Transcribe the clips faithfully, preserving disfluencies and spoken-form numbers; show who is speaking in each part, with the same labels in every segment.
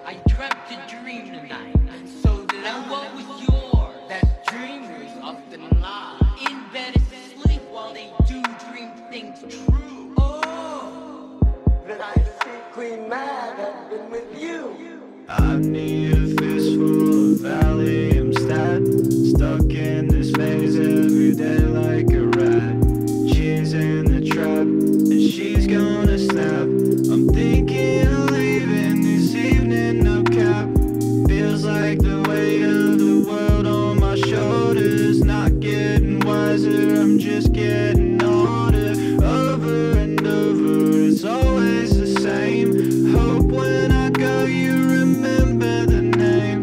Speaker 1: I dreamt a dream tonight, and so did I. And what was yours? That dreamers often lie in bed asleep while they do dream things true. Oh, then I see Queen Mad have been with you.
Speaker 2: I need a fistful of Valium stat, stuck in this maze every day like a rat. She's in the trap, and she's gonna snap. I'm thinking of leaving this evening, no cap. Feels like the weight of the world on my shoulders. Not getting wiser, I'm just getting older. Over and over, it's always the same. Hope when I go you remember the name.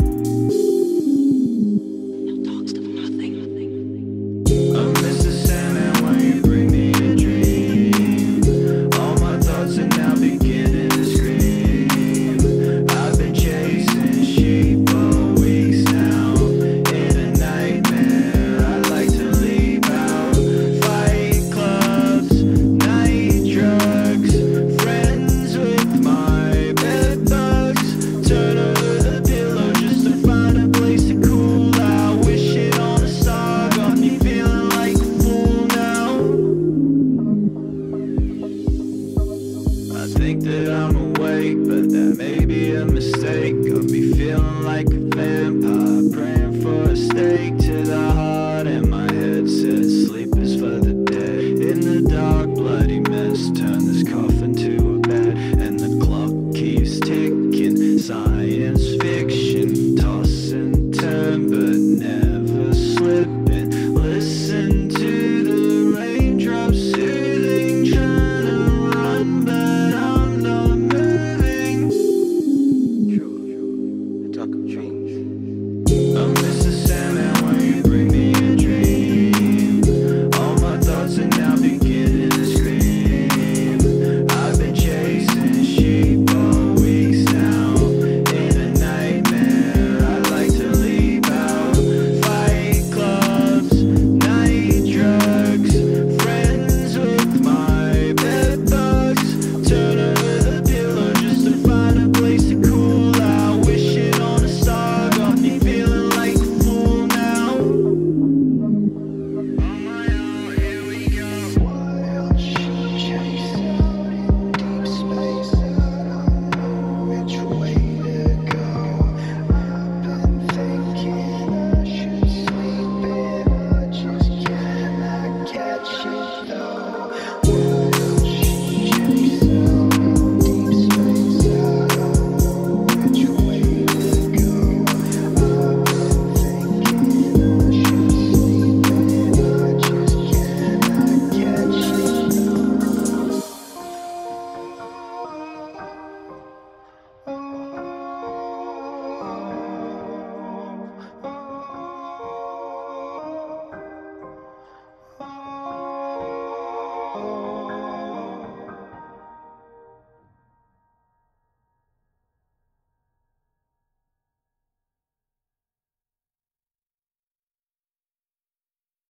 Speaker 1: No talks to nothing.
Speaker 2: I'm Mister Sandman when you bring me a dream. All my thoughts are now beginning to scream. I've been chasing sheep for weeks now. In a nightmare, I like to leap out. Fight clubs, night drugs, friends with my bed bugs. Turn over the pillow just to find a place to cool out. Wish it on a star, got me feeling like a fool now. I think that I'm awake, but that may be a mistake. Got me feeling like a vampire, praying for a stake to the heart. And my head says sleep is for the dead. In the dark, bloody mess, turn this coffin to a bed. And the clock keeps ticking, science